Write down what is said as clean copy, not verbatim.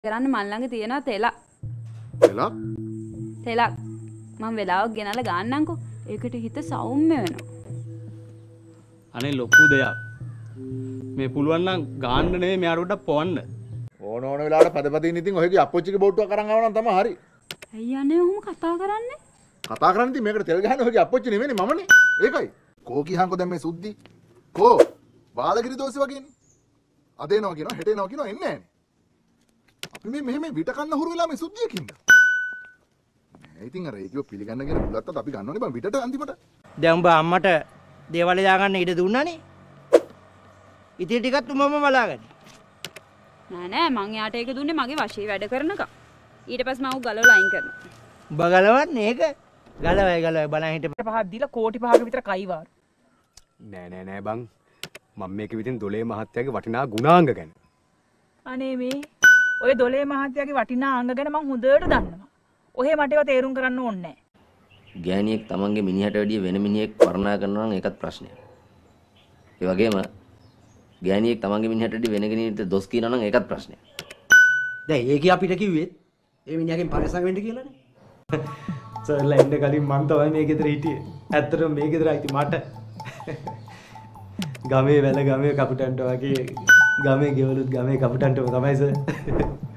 කරන්න මන් ළඟ තියෙනවා තෙලක්. තෙලක්? තෙලක්. මම වෙලාවක් ගෙනල්ලා ගන්නම්කෝ. ඒකට හිත සෞම්‍ය වෙනවා. අනේ ලොකු දෙයක්. මේ පුළුවන් නම් ගාන්න නෙමෙයි මෙයාට උඩ පොවන්න. ඕන වෙලාවට පදපදින් ඉතින් ඔයගේ අප්පොච්චිගේ බෝට්ටුවක් අරන් ආව නම් තමයි හරි. ඇයි අනේ ඔහොම කතා කරන්නේ? කතා කරන්නේ ඉතින් මේකට තෙල් ගහන්නේ ඔයගේ අප්පොච්චි නෙමෙයිනේ මමනේ. ඒකයි. කෝ කියහන්කෝ දැන් මේ සුද්ධි. කෝ බාලගිරි දෝසෙ වගේනේ. අද එනවා කියනවා හෙට එනවා කියනවා එන්නේ නැහනේ. අපි මේ මෙහෙම විට කන්න හුරු වෙලා මේ සුද්ධියකින්ද? නෑ ඉතින් අර ඒකව පිළිගන්න කියන බුලත්තත් අපි ගන්නවනේ බං විටට අන්තිමට. දැන් උඹ අම්මට දේවල් දාගන්න ඉඩ දුන්නානේ. ඉතින් ටිකත් උඹම බලාගන්න. නෑ මං යාට ඒක දුන්නේ මගේ වශී වැඩ කරනකම්. ඊට පස්සේ මම ගලවලා අයින් කරනවා. උඹ ගලවන්නේ ඒක? ගලවයි බලන් හිට පහක් දීලා කෝටි 5ක විතර කයිවාරු. නෑ බං. මම මේක විදිහින් දොලේ මහත්තයාගේ වටිනා ගුණාංග ගැන. අනේ මේ ඔය දොලේ මහත්තයාගේ වටිනා අංග ගැන මං හොඳට දන්නවා. ඔහෙ මට ඒවා තේරුම් කරන්න ඕනේ නෑ. ගෑණියෙක් තමන්ගේ මිනිහට වැඩිය වෙන මිනිහෙක් වර්ණනා කරනවා නම් ඒකත් ප්‍රශ්නයක්. ඒ වගේම ගෑණියෙක් තමන්ගේ මිනිහට වැඩිය වෙන කෙනෙකුට දොස් කියනවා නම් ඒකත් ප්‍රශ්නයක්. දැන් ඒකේ අපිට කිව්වෙත් ඒ මිනිහගෙන් පරිස්සම් වෙන්න කියලානේ. සර්ලා එන්න කලින් මං තමයි මේ ගෙදර හිටියේ. ඇත්තටම මේ ගෙදර අයිති මට. ගමේ වැල ගමේ කපුටන්ට වගේ ගමේ ගෙවලුත් ගමේ කපුටන්ටම තමයි සර්.